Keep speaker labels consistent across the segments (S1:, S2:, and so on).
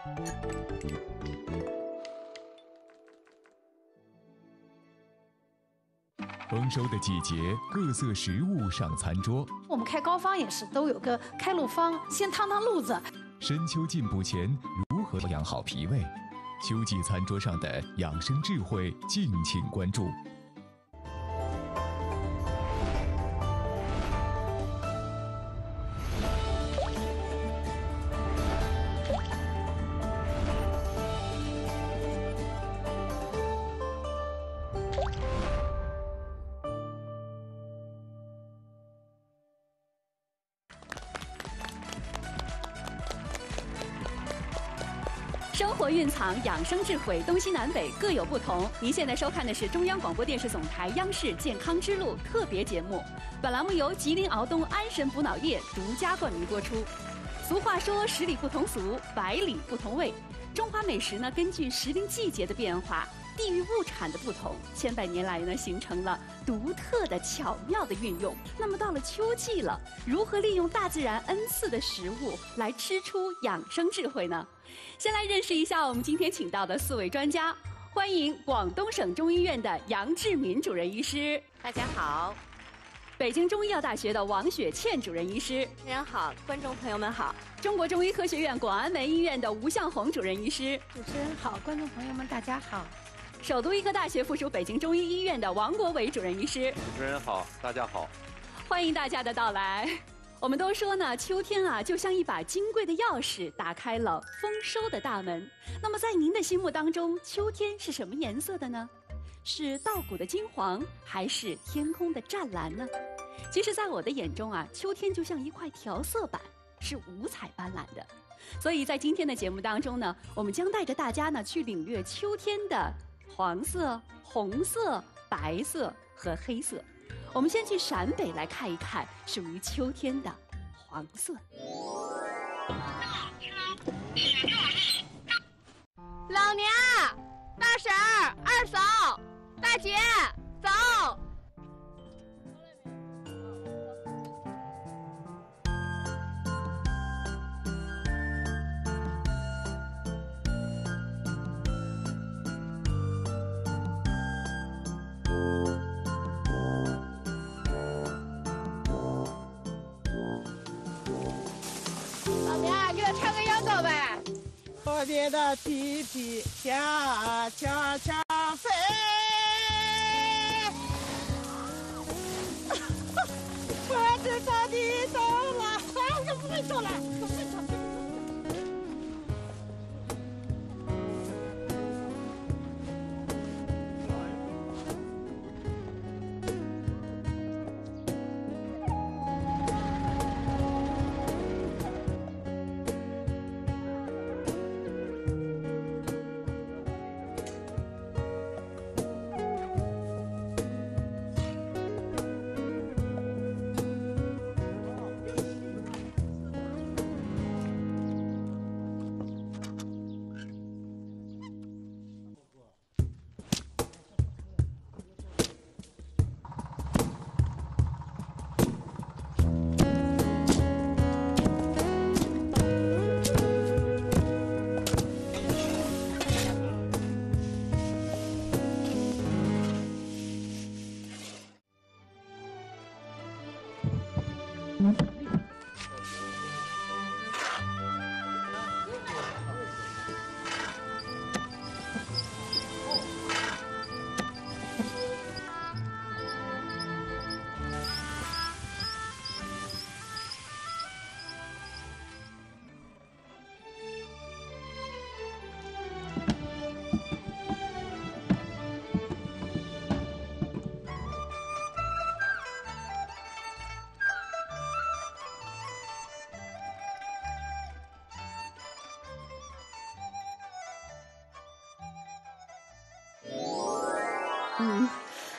S1: 丰收的季节，各色食物上餐桌。
S2: 我们开膏坊也是都有个开路方，先烫烫路子。
S1: 深秋进补前，如何养好脾胃？秋季餐桌上的养生智慧，敬请关注。
S3: 生活蕴藏养生智慧，东西南北各有不同。您现在收看的是中央广播电视总台央视健康之路特别节目，本栏目由吉林敖东安神补脑液独家冠名播出。俗话说十里不同俗，百里不同味。中华美食呢，根据时令季节的变化，地域物产的不同，千百年来呢，形成了独特的巧妙的运用。那么到了秋季了，如何利用大自然恩赐的食物来吃出养生智慧呢？先来认识一下我们今天请到的4位专家，欢迎广东省中医院的杨志敏主任医师，
S4: 大家好；
S3: 北京中医药大学的王雪倩主任医师，
S4: 大家好，观众朋友们好；
S3: 中国中医科学院广安门医院的吴向红主任医师，
S2: 主持人好，观众朋友们大家好；
S3: 首都医科大学附属北京中医医院的王国伟主任医师，
S5: 主持人好，大家好，
S3: 欢迎大家的到来。我们都说呢，秋天啊，就像一把金贵的钥匙，打开了丰收的大门。那么在您的心目当中，秋天是什么颜色的呢？是稻谷的金黄，还是天空的湛蓝呢？其实在我的眼中啊，秋天就像一块调色板，是五彩斑斓的。所以在今天的节目当中呢，我们将带着大家呢去领略秋天的黄色、红色、白色和黑色。我们先去陕北来看一看属于秋天的黄色。
S4: 老娘、大婶儿、二嫂、大姐，走！老娘，给他唱个秧歌呗。
S6: 河边的皮皮虾悄悄飞，我知道你懂了，我不会说了，我不会唱。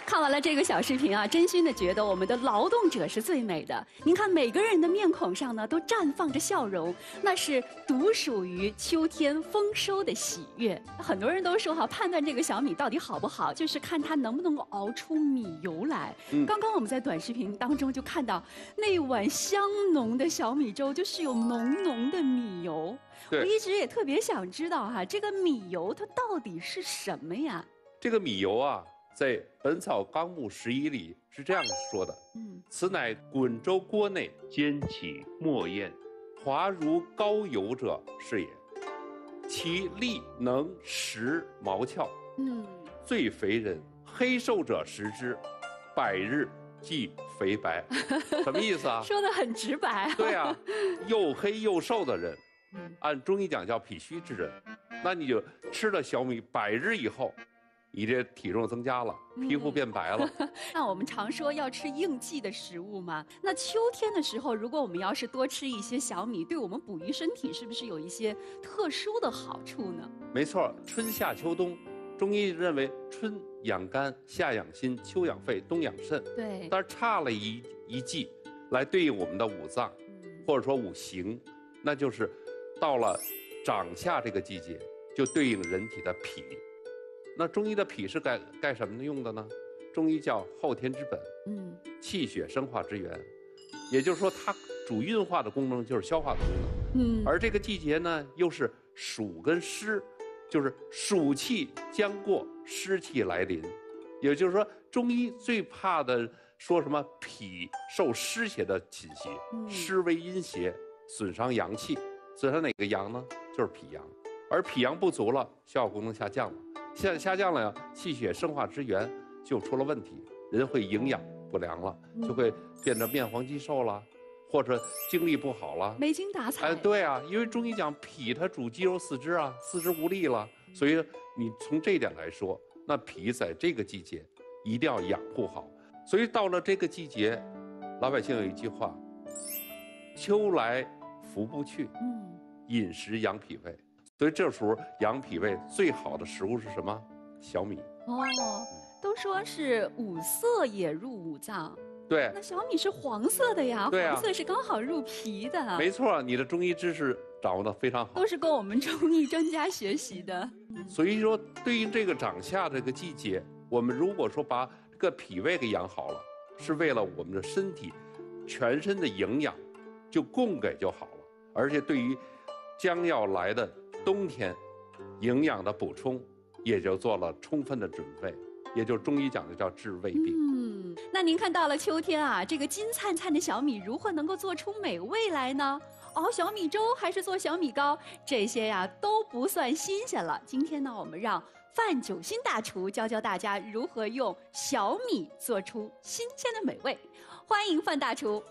S3: 看完了这个小视频啊，真心的觉得我们的劳动者是最美的。您看，每个人的面孔上呢都绽放着笑容，那是独属于秋天丰收的喜悦。很多人都说哈，判断这个小米到底好不好，就是看它能不能够熬出米油来。刚刚我们在短视频当中就看到那碗香浓的小米粥，就是有浓浓的米油。我一直也特别想知道哈，这个米油它到底是什么呀？
S5: 这个米油啊，在《本草纲目11》里是这样说的：此乃滚粥锅内煎起末焉，滑如膏油者是也。其粒能食毛窍，最肥人黑瘦者食之，百日即肥白。什么意思啊？
S3: 说得很直白。
S5: 对啊，又黑又瘦的人，按中医讲叫脾虚之人，那你就吃了小米，100日以后，你这体重增加了，皮肤变白了。
S3: 那我们常说要吃应季的食物嘛，那秋天的时候，如果我们要是多吃一些小米，对我们补益身体是不是有一些特殊的好处呢？
S5: 没错，春夏秋冬，中医认为春养肝，夏养心，秋养肺，冬养肾。
S3: 对。
S5: 但是差了一季来对应我们的五脏，或者说五行，那就是到了长夏这个季节，就对应人体的脾。那中医的脾是干什么用的呢？中医叫后天之本，气血生化之源，也就是说它主运化的功能就是消化的功能。而这个季节呢，又是暑跟湿，就是暑气将过，湿气来临。也就是说，中医最怕的说什么脾受湿邪的侵袭，湿为阴邪，损伤阳气，损伤哪个阳呢？就是脾阳，而脾阳不足了，消化功能下降了。下降了呀，气血生化之源就出了问题，人会营养不良了，就会变得面黄肌瘦了，或者精力不好了，
S3: 没精打采。
S5: 对啊，因为中医讲脾它主肌肉四肢啊，四肢无力了，所以你从这一点来说，那脾在这个季节一定要养护好。所以到了这个季节，老百姓有一句话：秋来福不去，饮食养脾胃。所以这时候养脾胃最好的食物是什么？小米。
S3: 都说是五色也入五脏。
S5: 对。
S3: 那小米是黄色的呀，
S5: 对啊，
S3: 黄色是刚好入脾的。
S5: 没错，你的中医知识掌握得非常好。
S3: 都是跟我们中医专家学习的。
S5: 所以说，对应这个长夏这个季节，我们如果说把这个脾胃给养好了，是为了我们的身体全身的营养就供给就好了，而且对于将要来的冬天，营养的补充也就做了充分的准备，也就中医讲的叫治胃病。
S3: 那您看到了秋天啊，这个金灿灿的小米如何能够做出美味来呢？熬小米粥还是做小米糕，这些呀都不算新鲜了。今天呢，我们让范九新大厨教教大家如何用小米做出新鲜的美味。欢迎范大厨。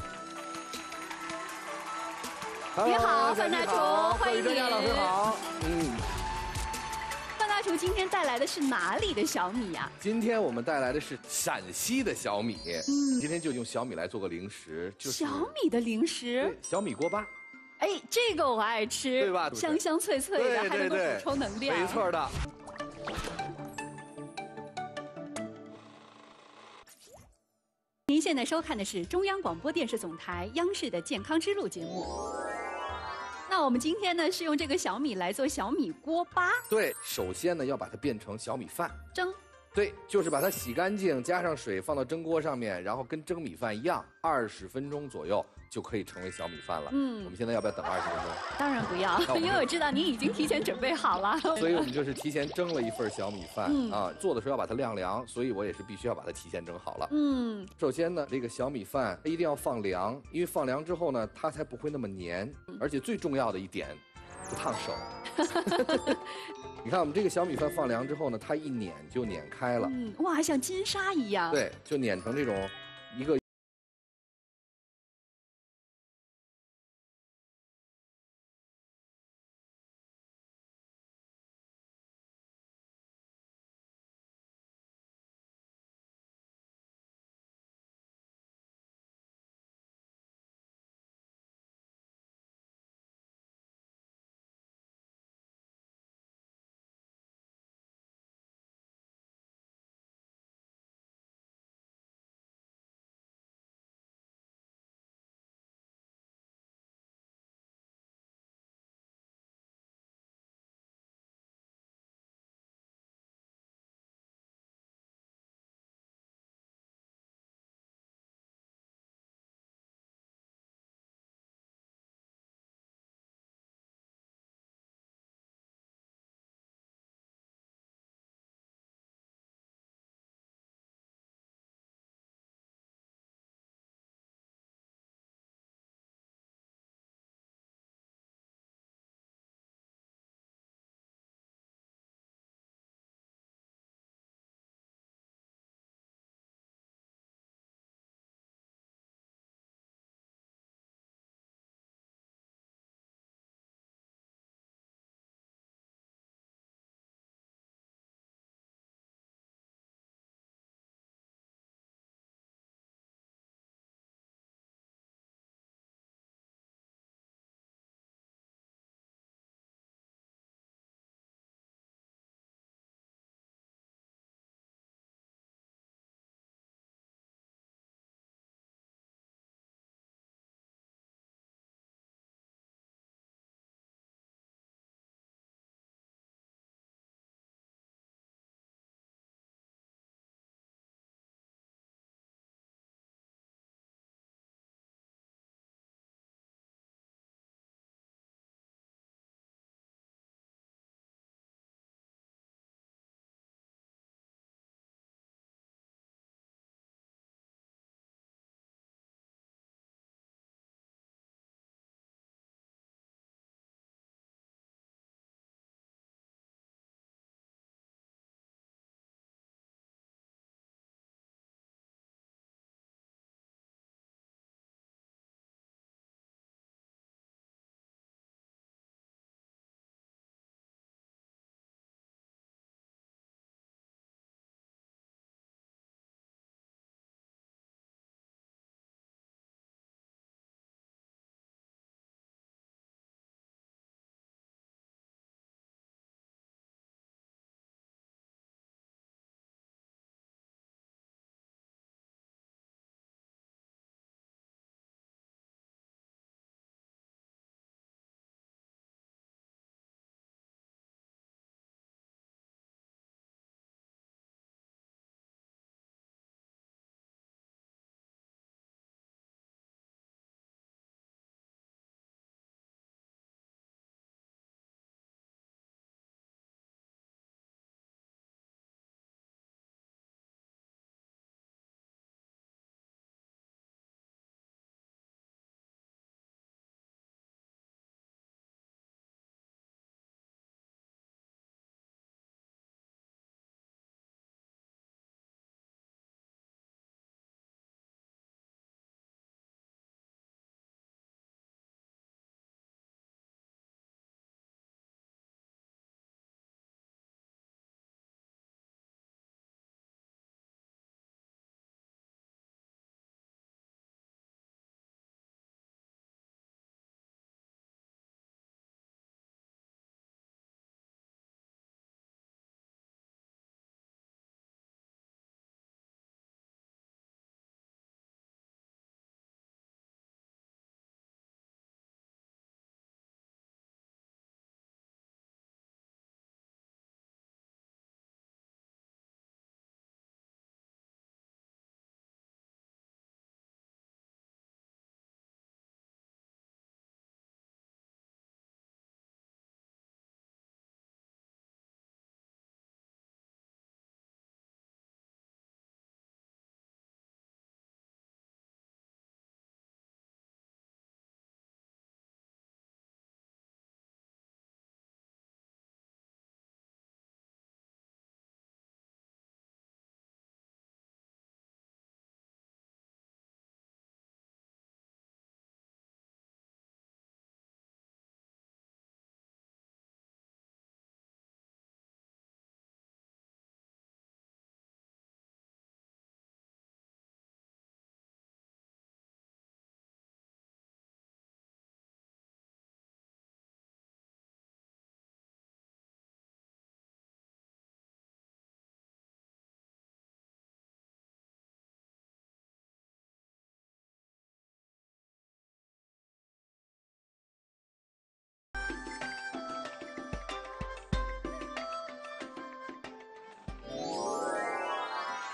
S3: 你好，范大厨，欢迎你。
S7: 老师好。
S3: 范大厨今天带来的是哪里的小米呀？
S7: 今天我们带来的是陕西的小米。今天就用小米来做个零食，就是
S3: 小米的零食，
S7: 小米锅巴。
S3: 哎，这个我爱吃，
S7: 对吧？
S3: 香香脆脆的，还能够补充能量。
S7: 没错的。
S3: 您现在收看的是中央广播电视总台央视的健康之路节目。那我们今天呢是用这个小米来做小米锅巴。
S7: 对，首先呢要把它变成小米饭，
S3: 蒸。
S7: 对，就是把它洗干净，加上水放到蒸锅上面，然后跟蒸米饭一样，20分钟左右就可以成为小米饭了。我们现在要不要等20分钟？
S3: 当然不要，因为我知道您已经提前准备好了。
S7: 所以我们就是提前蒸了一份小米饭啊，做的时候要把它晾凉，所以我也是必须要把它提前蒸好了。首先呢，这个小米饭一定要放凉，因为放凉之后呢，它才不会那么黏，而且最重要的一点，不烫手。你看我们这个小米饭放凉之后呢，它一碾就碾开了。
S3: 哇，像金沙一样。
S7: 对，就碾成这种一个。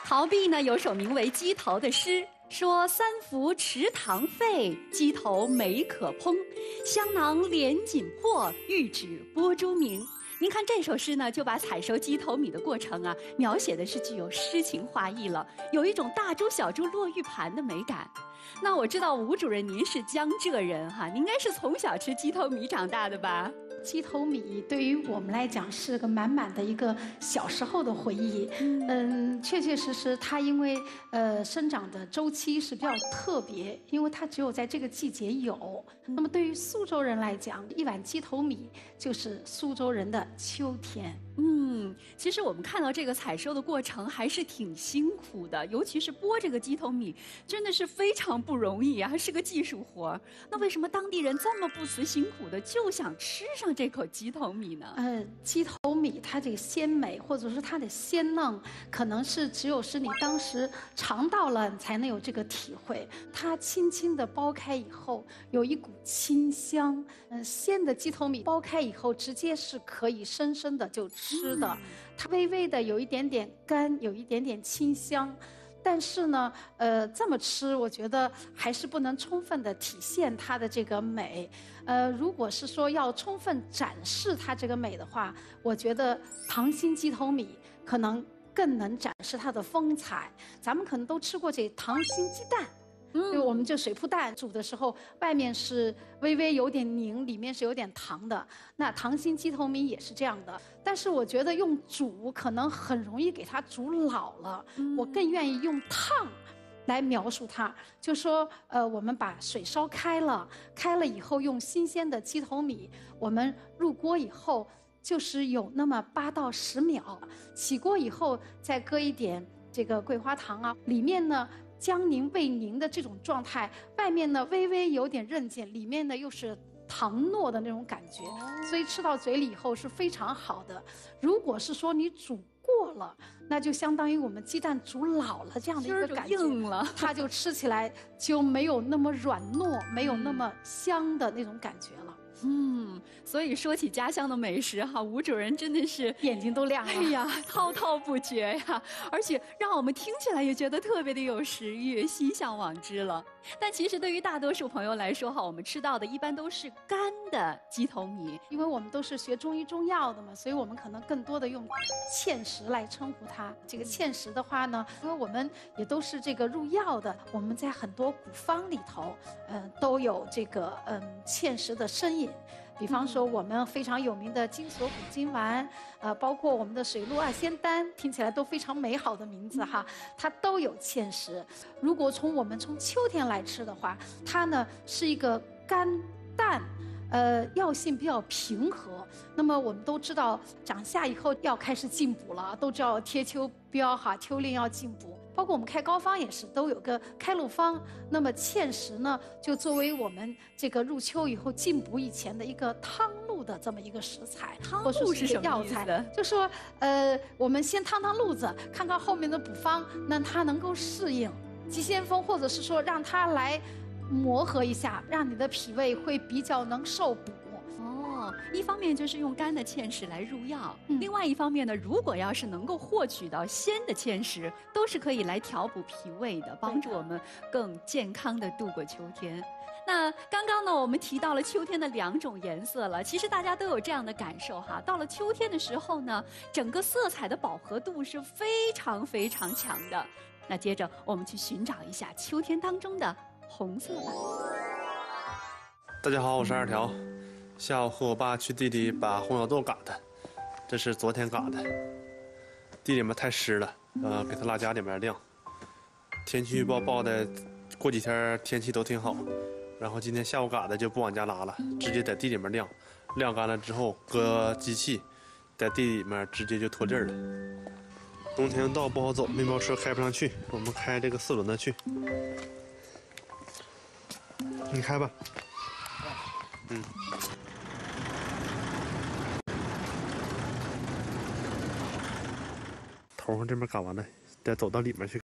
S3: 陶弼呢有首名为《鸡头》的诗，说三伏池塘沸，鸡头美可烹，香囊连锦破，玉指拨珠明。您看这首诗呢，就把采收鸡头米的过程啊，描写的是具有诗情画意了，有一种大珠小珠落玉盘的美感。那我知道吴主任您是江浙人哈，您应该是从小吃鸡头米长大的吧？
S2: 鸡头米对于我们来讲是个满满的一个小时候的回忆。确确实实，它因为生长的周期是比较特别，因为它只有在这个季节有。那么对于苏州人来讲，一碗鸡头米就是苏州人的秋天。
S3: 其实我们看到这个采收的过程还是挺辛苦的，尤其是剥这个鸡头米，真的是非常不容易啊，是个技术活。那为什么当地人这么不辞辛苦的就想吃上这口鸡头米呢？
S2: 鸡头米它这个鲜美，或者说它的鲜嫩，可能是只有是你当时尝到了，你才能有这个体会。它轻轻的剥开以后，有一股清香。鲜的鸡头米剥开以后，直接是可以生生的就吃的。它微微的有一点点干，有一点点清香。但是呢，这么吃，我觉得还是不能充分的体现它的这个美。如果是说要充分展示它这个美的话，我觉得糖心鸡头米可能更能展示它的风采。咱们可能都吃过这糖心鸡蛋。就我们这水铺蛋煮的时候，外面是微微有点凝，里面是有点糖的。那糖心鸡头米也是这样的，但是我觉得用煮可能很容易给它煮老了，我更愿意用烫来描述它。就说我们把水烧开了，以后用新鲜的鸡头米，我们入锅以后就是有那么8到10秒，起锅以后再搁一点这个桂花糖啊，里面呢将凝未凝的这种状态，外面呢微微有点韧劲，里面呢又是糖糯的那种感觉，所以吃到嘴里以后是非常好的。如果是说你煮过了，那就相当于我们鸡蛋煮老了这样的一个感觉，
S3: 硬了，
S2: 它就吃起来就没有那么软糯，没有那么香的那种感觉了。
S3: 所以说起家乡的美食哈，吴主任真的是
S2: 眼睛都亮了。
S3: 哎呀，滔滔不绝呀，而且让我们听起来也觉得特别的有食欲，心向往之了。但其实对于大多数朋友来说哈，我们吃到的一般都是干的鸡头米，
S2: 因为我们都是学中医中药的嘛，所以我们可能更多的用芡实来称呼它。这个芡实的话呢，因为我们也都是这个入药的，我们在很多古方里头，都有这个芡实的身影。比方说我们非常有名的金锁骨金丸，包括我们的水陆二仙丹，听起来都非常美好的名字哈，它都有芡实。如果我们从秋天来吃的话，它呢是一个甘淡，药性比较平和。那么我们都知道，长夏以后要开始进补了，都知道贴秋膘哈，秋令要进补。包括我们开膏方也是都有个开路方，那么芡实呢，就作为我们这个入秋以后进补以前的一个汤露的这么一个食材。
S3: 汤露是什么意思？
S2: 就说我们先烫路子，看看后面的补方，那它能够适应急先锋，或者是说让它来磨合一下，让你的脾胃会比较能受补。
S3: 一方面就是用干的芡实来入药，另外一方面呢，如果要是能够获取到鲜的芡实，都是可以来调补脾胃的，帮助我们更健康的度过秋天。那刚刚呢，我们提到了秋天的2种颜色了，其实大家都有这样的感受哈。到了秋天的时候呢，整个色彩的饱和度是非常非常强的。那接着我们去寻找一下秋天当中的红色吧。
S8: 大家好，我是2条。下午和我爸去地里把红小豆嘎的，这是昨天嘎的，地里面太湿了，给它拉家里面晾。天气预报报的过几天天气都挺好，然后今天下午嘎的就不往家拉了，直接在地里面晾，晾干了之后搁机器，在地里面直接就脱粒了。冬天道不好走，面包车开不上去，我们开这个4轮的去。你开吧。头上这边嘎完了，得走到里面去。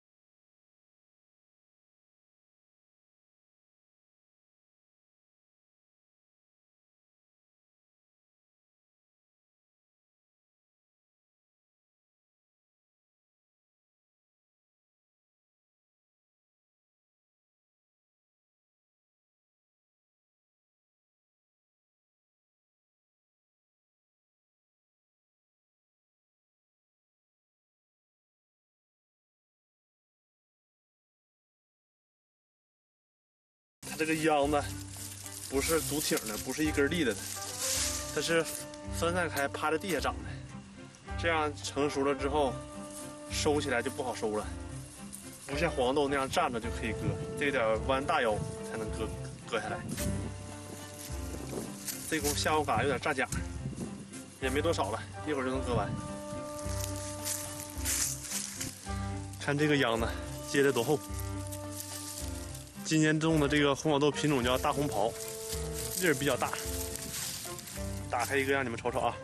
S8: 这个秧子不是独挺的，不是一根立的，它是分散开趴在地下长的。这样成熟了之后，收起来就不好收了，不像黄豆那样站着就可以割，这点弯大腰才能割下来。这功夫下午嘎有点炸假，也没多少了，一会儿就能割完。看这个秧子结得多厚。今年种的这个红小豆品种叫大红袍，粒儿比较大。打开一个让你们瞅瞅啊，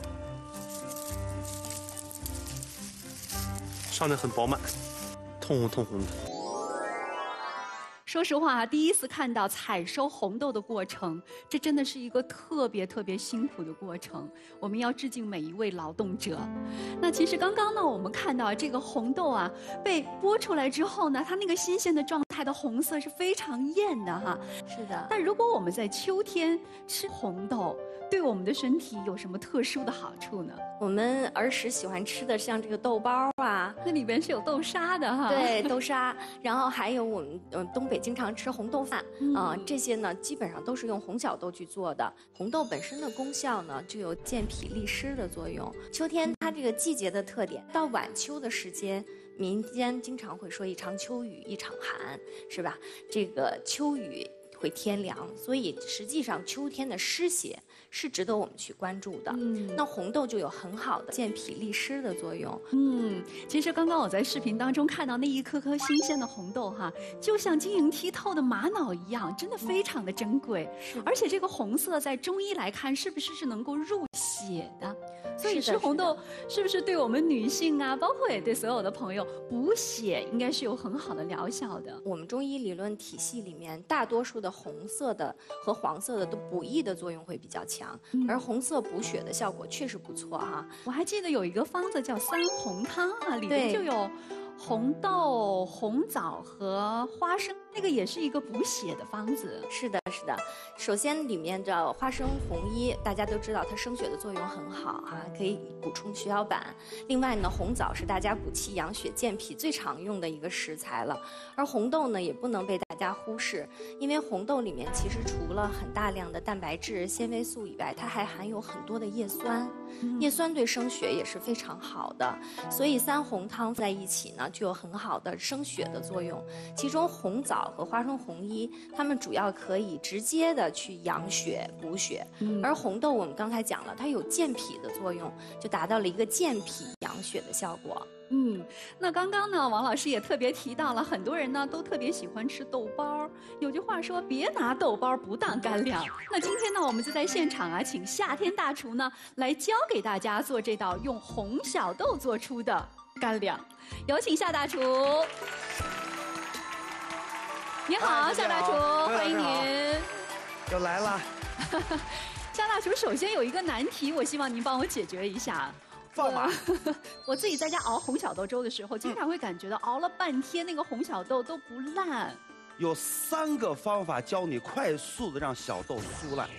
S8: 上面很饱满，通红通红的。
S3: 说实话，第一次看到采收红豆的过程，这真的是一个特别辛苦的过程。我们要致敬每一位劳动者。那其实刚刚呢，我们看到这个红豆啊，被剥出来之后呢，它那个新鲜的状态的红色是非常艳的哈。
S9: 是的。
S3: 但如果我们在秋天吃红豆，对我们的身体有什么特殊的好处呢？
S9: 我们儿时喜欢吃的像这个豆包啊，
S3: 那里边是有豆沙的哈。
S9: 对，豆沙，然后还有我们东北经常吃红豆饭这些呢基本上都是用红小豆去做的。红豆本身的功效呢就有健脾利湿的作用。秋天它这个季节的特点，到晚秋的时间，民间经常会说一场秋雨一场寒，是吧？这个秋雨会天凉，所以实际上秋天的湿邪是值得我们去关注的。那红豆就有很好的健脾利湿的作用。
S3: 其实刚刚我在视频当中看到那一颗颗新鲜的红豆哈，就像晶莹剔透的玛瑙一样，真的非常的珍贵。而且这个红色在中医来看，是不是能够入血的？所以吃红豆是不是对我们女性啊，包括也对所有的朋友补血，应该是有很好的疗效的。
S9: 我们中医理论体系里面，大多数的红色的和黄色的都补益的作用会比较强，而红色补血的效果确实不错哈。
S3: 我还记得有一个方子叫三红汤啊，里面就有红豆、红枣和花生，那个也是一个补血的方子。
S9: 是的，是的。首先里面的花生红衣，大家都知道它生血的作用很好啊，可以补充血小板。另外呢，红枣是大家补气养血健脾最常用的一个食材了。而红豆呢，也不能被大家忽视，因为红豆里面其实除了很大量的蛋白质、纤维素以外，它还含有很多的叶酸。叶酸对生血也是非常好的，所以三红汤在一起呢，就有很好的生血的作用。其中红枣和花生红衣，它们主要可以直接的去养血补血，而红豆我们刚才讲了，它有健脾的作用，就达到了一个健脾养血的效果。
S3: 那刚刚呢，王老师也特别提到了，很多人呢都特别喜欢吃豆包。有句话说，别拿豆包不当干粮。那今天呢，我们就在现场啊，请夏天大厨呢来教给大家做这道用红小豆做出的干粮。有请夏大厨。你好，夏大厨，欢迎您。
S10: 又来了。
S3: 夏大厨，首先有一个难题，我希望您帮我解决一下。
S10: 放马！
S3: 我自己在家熬红小豆粥的时候，经常会感觉到熬了半天，那个红小豆都不烂。
S10: 有3个方法教你快速的让小豆酥烂。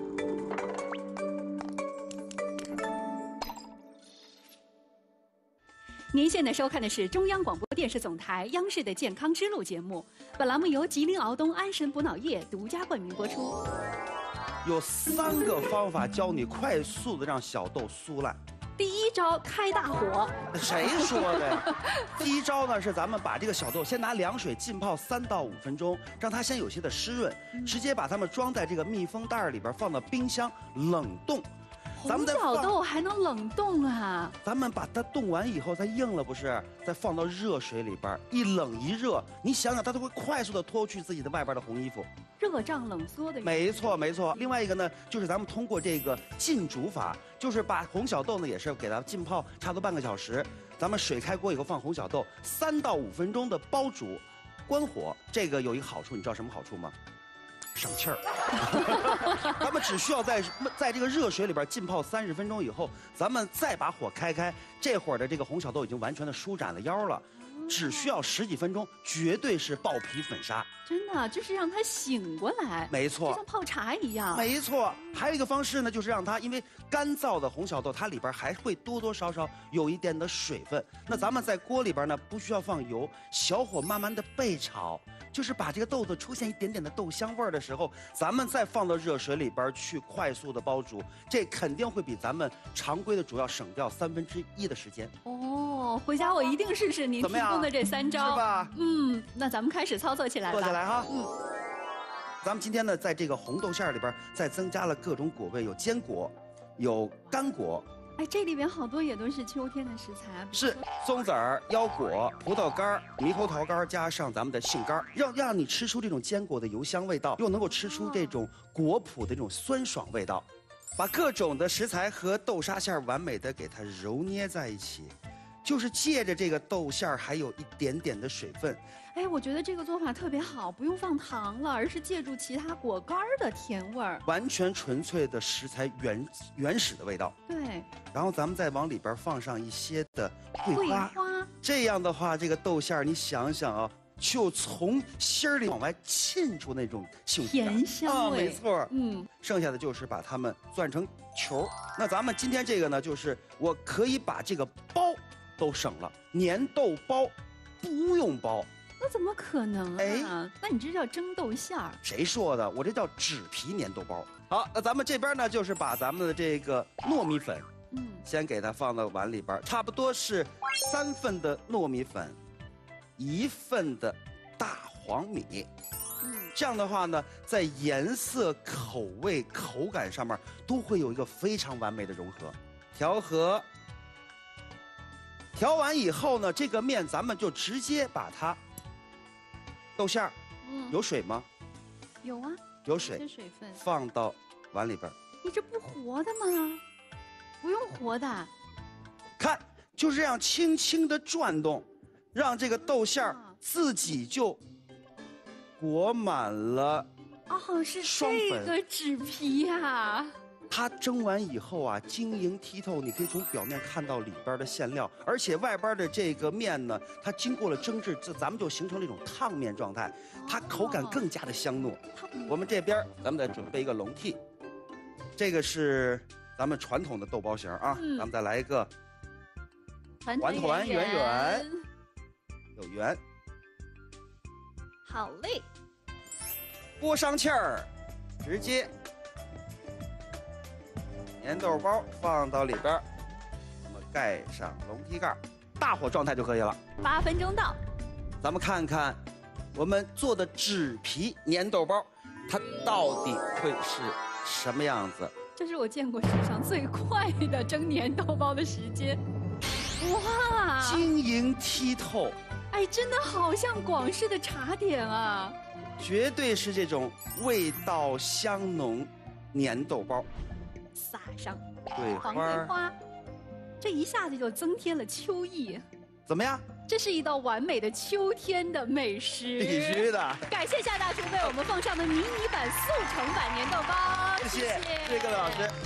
S3: 您现在收看的是中央广播电视总台央视的健康之路节目，本栏目由吉林敖东安神补脑液独家冠名播出。
S10: 有3个方法教你快速的让小豆酥烂。
S3: 第一招，开大火。
S10: 谁说的呀？第一招呢是咱们把这个小豆先拿凉水浸泡3到5分钟，让它先有些的湿润，直接把它们装在这个密封袋里边，放到冰箱冷冻。
S3: 红小豆还能冷冻啊？
S10: 咱们把它冻完以后，它硬了不是？再放到热水里边，一冷一热，你想想它都会快速的脱去自己的外边的红衣服。
S3: 热胀冷缩的。
S10: 没错没错。另外一个呢，就是咱们通过这个浸煮法，就是把红小豆呢也是给它浸泡差不多半个小时，咱们水开锅以后放红小豆，3到5分钟的煲煮，关火。这个有一个好处，你知道什么好处吗？省气儿。咱们只需要在这个热水里边浸泡30分钟以后，咱们再把火开，这会儿的这个红小豆已经完全的舒展了腰了。 只需要10几分钟，绝对是爆皮粉沙。
S3: 真的就是让它醒过来，
S10: 没错，
S3: 就像泡茶一样。
S10: 没错，还有一个方式呢，就是让它因为干燥的红小豆，它里边还会多多少少有一点的水分。那咱们在锅里边呢，不需要放油，小火慢慢的焙炒。就是把这个豆子出现一点点的豆香味儿的时候，咱们再放到热水里边去快速的煲煮，这肯定会比咱们常规的煮要省掉1/3的时间。
S3: 哦，回家我一定试试您提供的这3招，
S10: 是吧？
S3: 那咱们开始操作起来吧。
S10: 做起来哈。咱们今天呢，在这个红豆馅里边再增加了各种果味，有坚果，有干果。
S3: 哎，这里边好多也都是秋天的食材，
S10: 是松子儿、腰果、葡萄干、猕猴桃干，加上咱们的杏干，让你吃出这种坚果的油香味道，又能够吃出这种果脯的这种酸爽味道，把各种的食材和豆沙馅完美的给它揉捏在一起，就是借着这个豆馅还有一点点的水分。
S3: 哎，我觉得这个做法特别好，不用放糖了，而是借助其他果干的甜味儿，
S10: 完全纯粹的食材原始的味道。
S3: 对。
S10: 然后咱们再往里边放上一些的桂花，这样的话，这个豆馅你想想啊，就从心儿里往外沁出那种幸福
S3: 甜香味。
S10: 没错。剩下的就是把它们攥成球。那咱们今天这个呢，就是我可以把这个包都省了，粘豆包不用包。
S3: 那怎么可能啊？那你这叫蒸豆馅儿？
S10: 谁说的？我这叫纸皮粘豆包。好，那咱们这边呢，就是把咱们的这个糯米粉，先给它放到碗里边，差不多是3份的糯米粉，1份的大黄米。这样的话呢，在颜色、口味、口感上面都会有一个非常完美的融合。调和，调完以后呢，这个面咱们就直接把它。豆馅儿，有水吗？
S3: 有啊，
S10: 有水，
S3: 水分
S10: 放到碗里边。
S3: 你这不活的吗？不用活的。
S10: 看，就这样轻轻的转动，让这个豆馅儿自己就裹满了。
S3: 哦，是这个纸皮呀。
S10: 它蒸完以后啊，晶莹剔透，你可以从表面看到里边的馅料，而且外边的这个面呢，它经过了蒸制，咱们就形成了一种烫面状态，它口感更加的香糯。我们这边咱们再准备一个笼屉，这个是咱们传统的豆包型啊，咱们再来一个团团圆圆，有圆。
S3: 好嘞，
S10: 拨上气儿，直接。粘豆包放到里边，那么盖上笼屉盖，大火状态就可以了。
S3: 8分钟到，
S10: 咱们看看我们做的纸皮粘豆包，它到底会是什么样子？
S3: 这是我见过史上最快的蒸粘豆包的时间。哇，
S10: 晶莹剔透，
S3: 哎，真的好像广式的茶点啊！
S10: 绝对是这种味道香浓粘豆包。
S3: 撒上
S10: 黄
S3: 桂花，这一下子就增添了秋意。
S10: 怎么样？
S3: 这是一道完美的秋天的美食，
S10: 必须的。
S3: 感谢夏大厨为我们放上的迷你版、速成版粘豆包，
S10: 谢谢各位老师。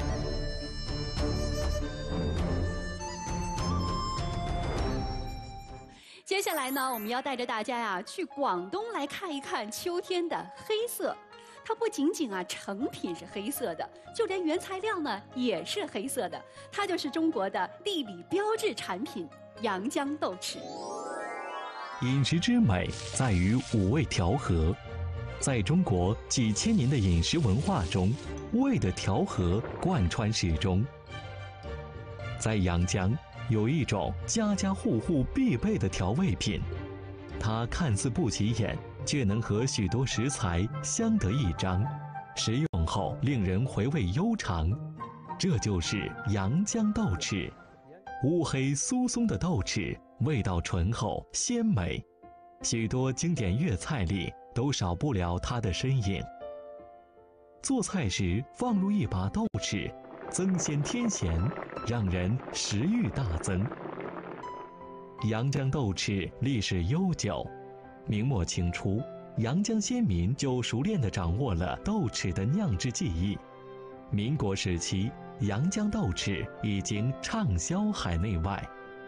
S3: 接下来呢，我们要带着大家呀去广东来看一看秋天的黑色。它不仅仅成品是黑色的，就连原材料呢也是黑色的。它就是中国的地理标志产品阳江豆豉。
S11: 饮食之美在于五味调和，在中国几千年的饮食文化中，味的调和贯穿始终。在阳江有一种家家户户必备的调味品，它看似不起眼，却能和许多食材相得益彰，食用后令人回味悠长。这就是阳江豆豉。乌黑酥松的豆豉，味道醇厚鲜美，许多经典粤菜里都少不了它的身影。做菜时放入一把豆豉，增鲜添咸，让人食欲大增。阳江豆豉历史悠久，明末清初，阳江先民就熟练地掌握了豆豉的酿制技艺。民国时期，阳江豆豉已经畅销海内外。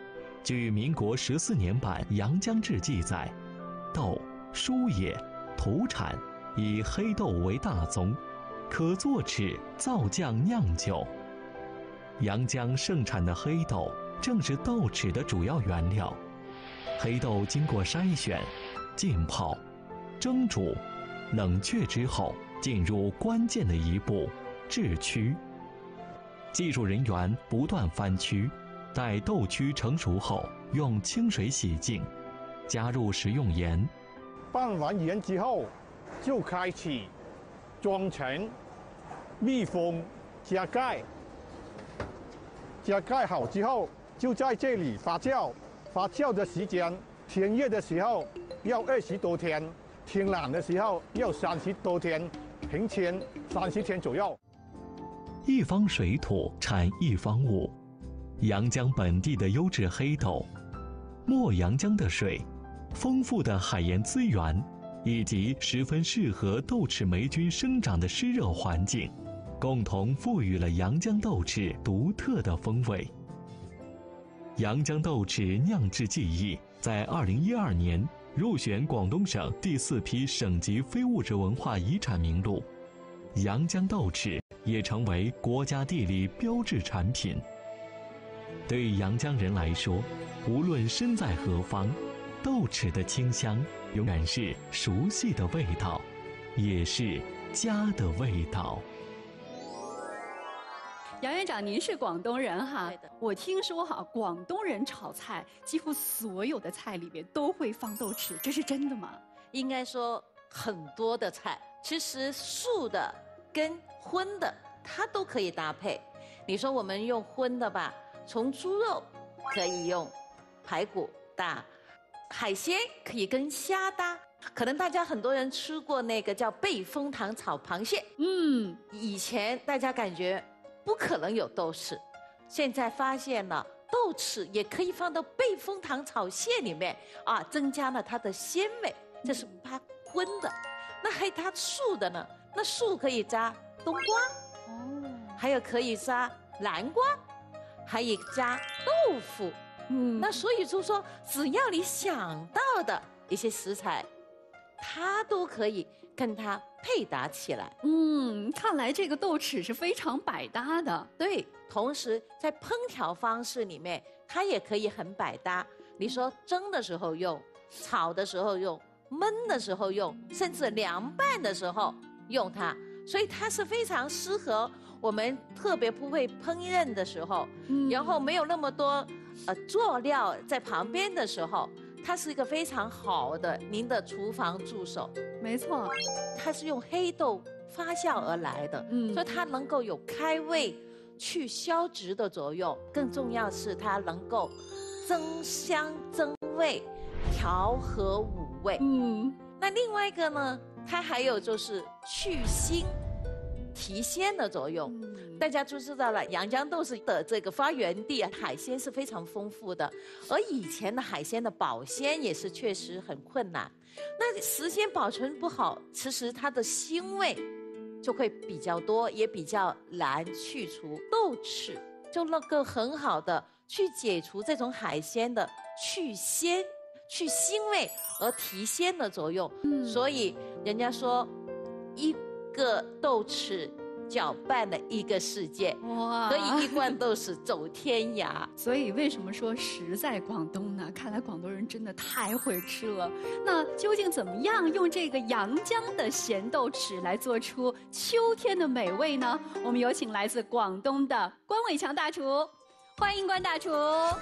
S11: 据民国14年版《阳江志》记载，豆、蔬野、土产以黑豆为大宗，可作豉、造酱、酿酒。阳江盛产的黑豆正是豆豉的主要原料。黑豆经过筛选、浸泡、蒸煮、冷却之后，进入关键的一步——制曲。技术人员不断翻曲，待豆曲成熟后，用清水洗净，加入食用盐。
S12: 拌完盐之后，就开始装盛、密封、加盖。加盖好之后，就在这里发酵。发酵的时间，天热的时候要20多天，天冷的时候要30多天，平均30天左右。
S11: 一方水土产一方物，阳江本地的优质黑豆，墨阳江的水，丰富的海盐资源，以及十分适合豆豉霉菌生长的湿热环境，共同赋予了阳江豆豉独特的风味。阳江豆豉酿制技艺在2012年入选广东省第4批省级非物质文化遗产名录，阳江豆豉也成为国家地理标志产品。对阳江人来说，无论身在何方，豆豉的清香永远是熟悉的味道，也是家的味道。
S3: 杨园长，您是广东人哈？对的。我听说哈，广东人炒菜几乎所有的菜里面都会放豆豉，这是真的吗？
S13: 应该说很多的菜，其实素的跟荤的它都可以搭配。你说我们用荤的吧，从猪肉可以用排骨搭，海鲜可以跟虾搭。可能大家很多人吃过那个叫贝风糖炒螃蟹，以前大家感觉不可能有豆豉，现在发现了豆豉也可以放到贝风糖炒蟹里面啊，增加了它的鲜味。这是它荤的。那还有它素的呢，那素可以加冬瓜，还有可以加南瓜，还有加豆腐。那所以就说，只要你想到的一些食材，它都可以跟它配搭起来。
S3: 看来这个豆豉是非常百搭的。
S13: 对，同时在烹调方式里面，它也可以很百搭。你说蒸的时候用，炒的时候用，焖的时候用，甚至凉拌的时候用它，所以它是非常适合我们特别不会烹饪的时候，然后没有那么多佐料在旁边的时候。它是一个非常好的您的厨房助手。
S3: 没错，
S13: 它是用黑豆发酵而来的，所以它能够有开胃、去消脂的作用。更重要是它能够增香增味、调和五味。那另外一个呢，它还有就是去腥、提鲜的作用。大家都知道了，阳江豆豉的这个发源地啊，海鲜是非常丰富的，而以前的海鲜的保鲜也是确实很困难。那时间保存不好，其实它的腥味就会比较多，也比较难去除。豆豉就能够很好的去解除这种海鲜的去鲜、去腥味而提鲜的作用。所以人家说，一个豆豉搅拌了一个世界，哇！可以一罐豆豉走天涯。
S3: 所以为什么说食在广东呢？看来广东人真的太会吃了。那究竟怎么样用这个阳江的咸豆豉来做出秋天的美味呢？我们有请来自广东的关伟强大厨，欢迎关大厨。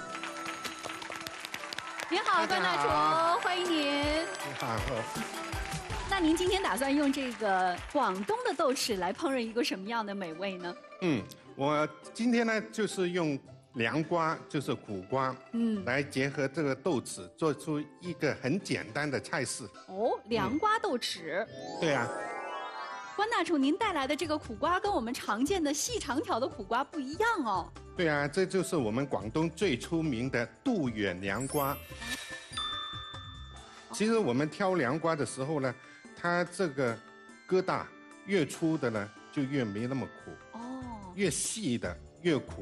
S3: 您好，关大厨，欢迎您。
S14: 你好。
S3: 那您今天打算用这个广东的豆豉来烹饪一个什么样的美味呢？
S14: 我今天呢就是用凉瓜，就是苦瓜，来结合这个豆豉，做出一个很简单的菜式。
S3: 哦，凉瓜豆豉。
S14: 对啊。
S3: 关大厨，您带来的这个苦瓜跟我们常见的细长条的苦瓜不一样哦。
S14: 对啊，这就是我们广东最出名的杜远凉瓜。其实我们挑凉瓜的时候呢，它这个疙瘩越粗的呢，就越没那么苦。越细的越苦。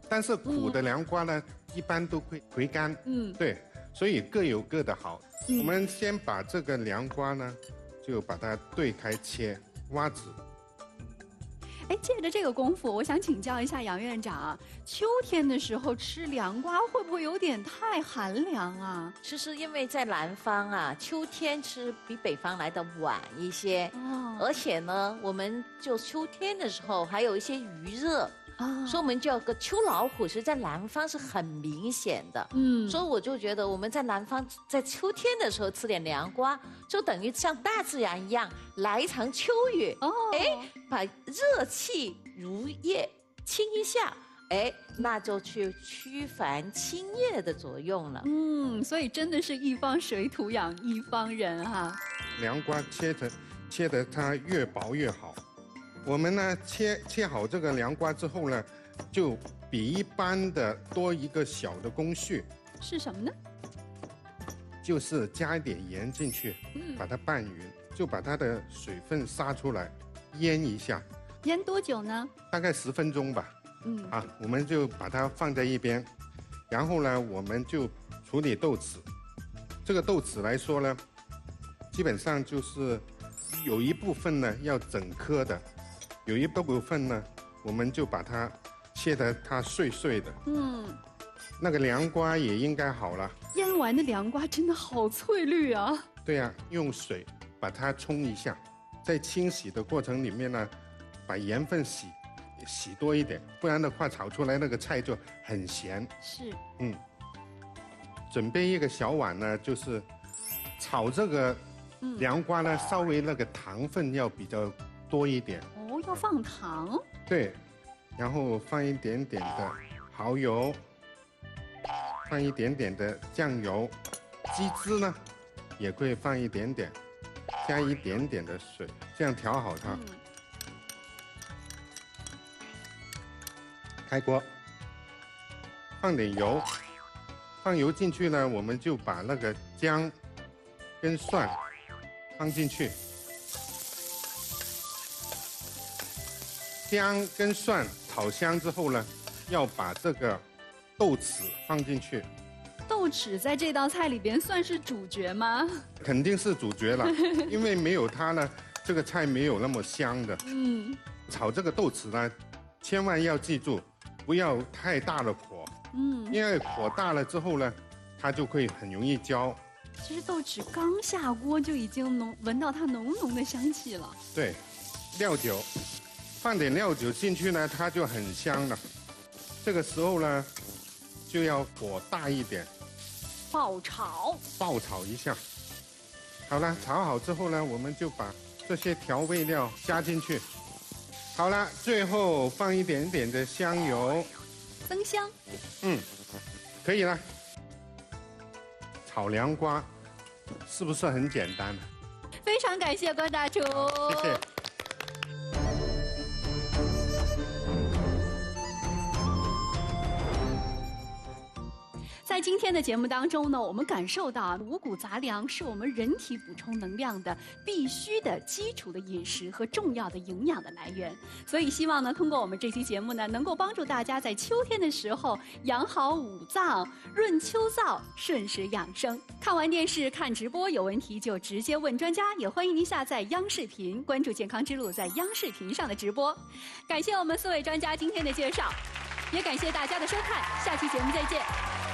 S14: 但是苦的凉瓜呢，一般都会回甘。对，所以各有各的好。我们先把这个凉瓜呢，就把它对开切，挖籽。
S3: 哎，借着这个功夫，我想请教一下杨院长，秋天的时候吃凉瓜会不会有点太寒凉啊？
S13: 其实因为在南方啊，秋天吃比北方来的晚一些，而且呢，我们就秋天的时候还有一些余热。所以我们叫个秋老虎，是在南方是很明显的。所以我就觉得我们在南方在秋天的时候吃点凉瓜，就等于像大自然一样来一场秋雨。把热气如夜清一下，那就去驱烦清热的作用了。
S3: 所以真的是一方水土养一方人哈。
S14: 凉瓜切得它越薄越好。我们呢切好这个凉瓜之后呢，就比一般的多一个小的工序。
S3: 是什么呢？
S14: 就是加一点盐进去，把它拌匀，就把它的水分杀出来，腌一下。
S3: 腌多久呢？
S14: 大概10分钟吧。我们就把它放在一边，然后呢，我们就处理豆豉。这个豆豉来说呢，基本上就是有一部分呢要整颗的。有一部分呢，我们就把它切得它碎碎的。那个凉瓜也应该好了。
S3: 腌完的凉瓜真的好翠绿啊！
S14: 对呀，用水把它冲一下，在清洗的过程里面呢，把盐分洗多一点，不然的话炒出来那个菜就很咸。
S3: 是。
S14: 准备一个小碗呢，就是炒这个凉瓜呢，稍微那个糖分要比较多一点。
S3: 要放糖。
S14: 对，然后放一点点的蚝油，放一点点的酱油，鸡汁呢也会放一点点，加一点点的水，这样调好它。开锅，放点油，放油进去呢，我们就把那个姜跟蒜放进去。姜跟蒜炒香之后呢，要把这个豆豉放进去。
S3: 豆豉在这道菜里边算是主角吗？
S14: 肯定是主角了，因为没有它呢，这个菜没有那么香的。炒这个豆豉呢，千万要记住，不要太大的火。因为火大了之后呢，它就会很容易焦。
S3: 其实豆豉刚下锅就已经闻到它浓浓的香气了。
S14: 对，料酒。放点料酒进去呢，它就很香了。这个时候呢，就要火大一点，
S3: 爆炒
S14: 一下。好了，炒好之后呢，我们就把这些调味料加进去。好了，最后放一点点的香油，
S3: 增香。
S14: 可以了。炒凉瓜是不是很简单？
S3: 非常感谢关大厨，
S14: 谢谢。
S3: 在今天的节目当中呢，我们感受到五谷杂粮是我们人体补充能量的必须的基础的饮食和重要的营养的来源。所以希望呢，通过我们这期节目呢，能够帮助大家在秋天的时候养好五脏，润秋燥，顺时养生。看完电视看直播有问题就直接问专家，也欢迎您下载央视频，关注健康之路在央视频上的直播。感谢我们4位专家今天的介绍，也感谢大家的收看，下期节目再见。